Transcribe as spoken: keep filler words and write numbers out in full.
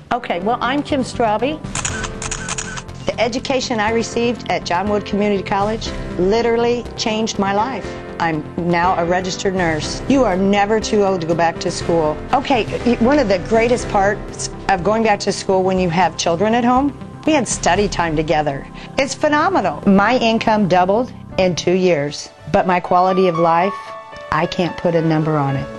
Okay, well, I'm Kim Straube. The education I received at John Wood Community College literally changed my life. I'm now a registered nurse. You are never too old to go back to school. Okay, one of the greatest parts of going back to school when you have children at home, we had study time together. It's phenomenal. My income doubled in two years, but my quality of life, I can't put a number on it.